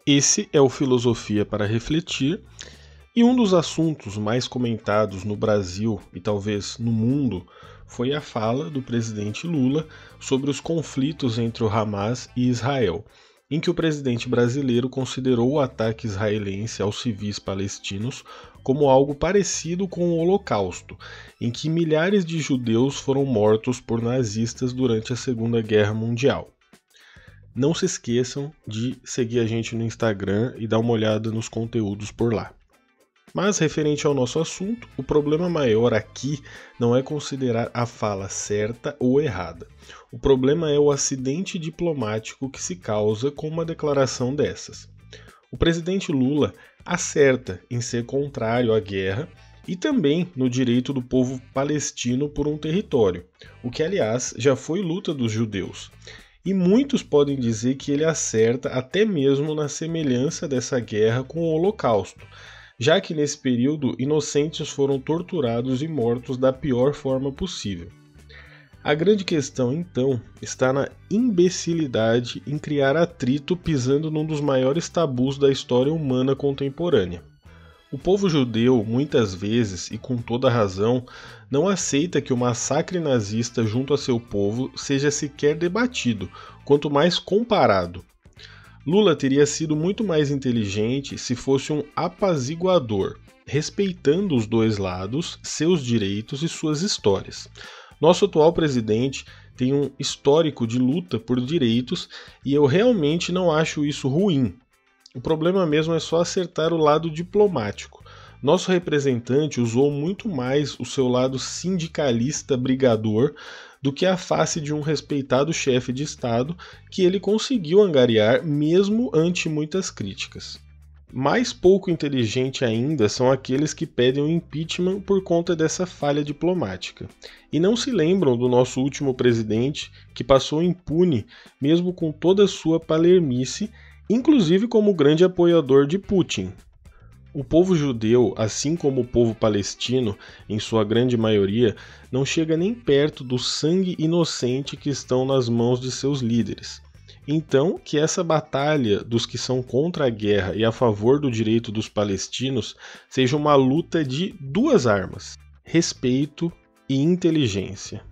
Esse é o Filosofia para Refletir, e um dos assuntos mais comentados no Brasil e talvez no mundo foi a fala do presidente Lula sobre os conflitos entre o Hamas e Israel, em que o presidente brasileiro considerou o ataque israelense aos civis palestinos como algo parecido com o Holocausto, em que milhares de judeus foram mortos por nazistas durante a Segunda Guerra Mundial. Não se esqueçam de seguir a gente no Instagram e dar uma olhada nos conteúdos por lá. Mas, referente ao nosso assunto, o problema maior aqui não é considerar a fala certa ou errada. O problema é o acidente diplomático que se causa com uma declaração dessas. O presidente Lula acerta em ser contrário à guerra e também no direito do povo palestino por um território, o que, aliás, já foi luta dos judeus. E muitos podem dizer que ele acerta até mesmo na semelhança dessa guerra com o Holocausto, já que nesse período inocentes foram torturados e mortos da pior forma possível. A grande questão, então, está na imbecilidade em criar atrito pisando num dos maiores tabus da história humana contemporânea. O povo judeu, muitas vezes, e com toda razão, não aceita que o massacre nazista junto a seu povo seja sequer debatido, quanto mais comparado. Lula teria sido muito mais inteligente se fosse um apaziguador, respeitando os dois lados, seus direitos e suas histórias. Nosso atual presidente tem um histórico de luta por direitos e eu realmente não acho isso ruim. O problema mesmo é só acertar o lado diplomático. Nosso representante usou muito mais o seu lado sindicalista brigador do que a face de um respeitado chefe de Estado que ele conseguiu angariar mesmo ante muitas críticas. Mais pouco inteligente ainda são aqueles que pedem o impeachment por conta dessa falha diplomática. E não se lembram do nosso último presidente que passou impune mesmo com toda a sua palermice, inclusive como grande apoiador de Putin. O povo judeu, assim como o povo palestino, em sua grande maioria, não chega nem perto do sangue inocente que estão nas mãos de seus líderes. Então, que essa batalha dos que são contra a guerra e a favor do direito dos palestinos seja uma luta de duas armas: respeito e inteligência.